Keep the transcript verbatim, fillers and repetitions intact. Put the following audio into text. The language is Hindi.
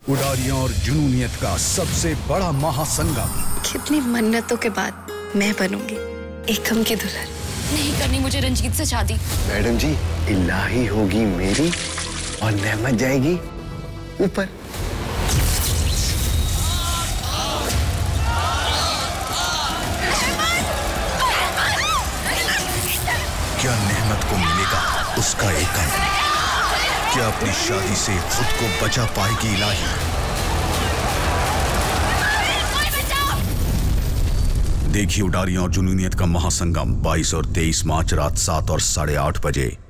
उडारियां और जुनूनियत का सबसे बड़ा महासंगम। कितनी मन्नतों के बाद मैं बनूंगी एकम की दुल्हन। नहीं करनी मुझे रंजीत से शादी। मैडम जी, इलाही होगी मेरी और नेमत जाएगी ऊपर। क्या नेमत को मिलेगा उसका एकम? क्या अपनी शादी से खुद को बचा पाएगी इलाही? देखिए उडारियां और जुनूनियत का महासंगम बाईस और तेईस मार्च रात सात और साढ़े आठ बजे